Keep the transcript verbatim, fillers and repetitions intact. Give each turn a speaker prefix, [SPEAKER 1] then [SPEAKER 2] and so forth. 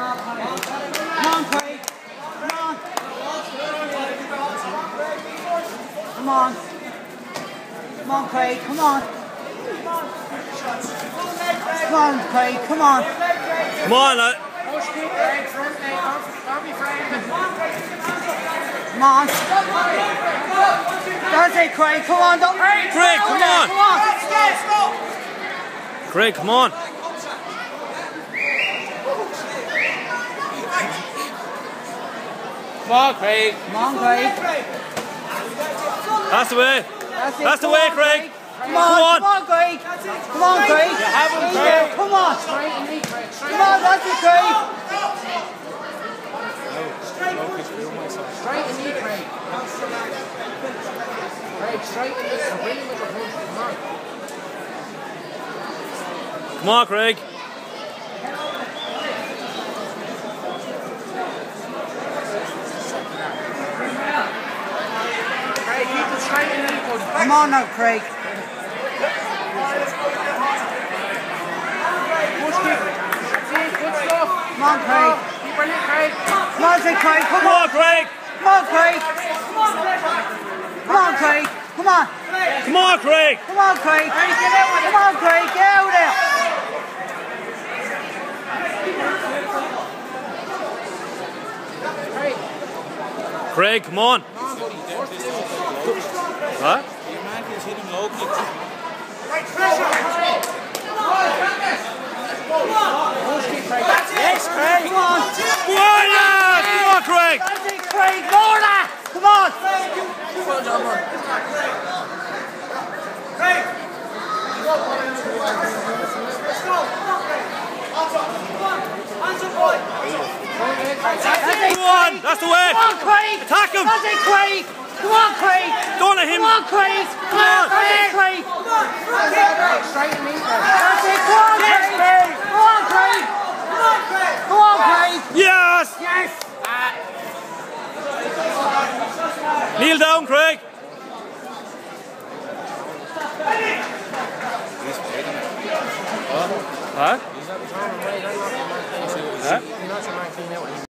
[SPEAKER 1] Come on, Craig. Come on. Come on. Come on, Craig. Come on. Come on, Craig. Come on.
[SPEAKER 2] Come on. Uh...
[SPEAKER 1] Come on. That's it, Craig. Come on. Don't...
[SPEAKER 2] Craig, come on.
[SPEAKER 1] Come on.
[SPEAKER 2] Craig, come on.
[SPEAKER 3] Come on, Craig.
[SPEAKER 1] Come on, Craig.
[SPEAKER 2] That's the way.
[SPEAKER 1] That's, it.
[SPEAKER 2] That's the
[SPEAKER 1] Come
[SPEAKER 2] way,
[SPEAKER 1] on,
[SPEAKER 2] Craig.
[SPEAKER 1] Come on, come on, Craig. Come on, Craig.
[SPEAKER 3] You have him, Craig.
[SPEAKER 1] Come on. Come on, that's it, Craig.
[SPEAKER 3] Straight in knee, Craig. Craig, straight in knee. Bring him with your punch. Come on.
[SPEAKER 2] Come on, Craig.
[SPEAKER 3] Craig, keep it straight in knee, buddy.
[SPEAKER 1] Come on now, Craig.
[SPEAKER 3] Push, keep it. See, good stuff.
[SPEAKER 1] Come on, Craig.
[SPEAKER 3] Keep brilliant, Craig.
[SPEAKER 1] Come on, say Craig. Come
[SPEAKER 2] Come
[SPEAKER 1] on.
[SPEAKER 2] on, Craig.
[SPEAKER 1] Come on, Craig. Come on, Craig. Come on.
[SPEAKER 2] Come on, Craig.
[SPEAKER 1] Come on, Craig. Come on, Craig. Get out there.
[SPEAKER 2] Craig, come on. Huh?
[SPEAKER 4] Your man can hit him low kicks.
[SPEAKER 1] Yes, Craig. Come on.
[SPEAKER 2] Come on, lad. Come on, Craig.
[SPEAKER 1] That's it, Craig. More that. Come on.
[SPEAKER 2] Come on. That's the way.
[SPEAKER 1] Come on, Craig.
[SPEAKER 2] Attack him.
[SPEAKER 1] That's it, Craig. Come on, Craig.
[SPEAKER 2] Don't let him.
[SPEAKER 1] Come on, Craig. Come on, Craig. Craig.
[SPEAKER 3] Craig, straight in knee, Craig.
[SPEAKER 1] That's it. Come on, Craig. Come on, Craig. Come on, Craig.
[SPEAKER 2] Yes.
[SPEAKER 1] Yes.
[SPEAKER 2] Kneel down, Craig. Huh?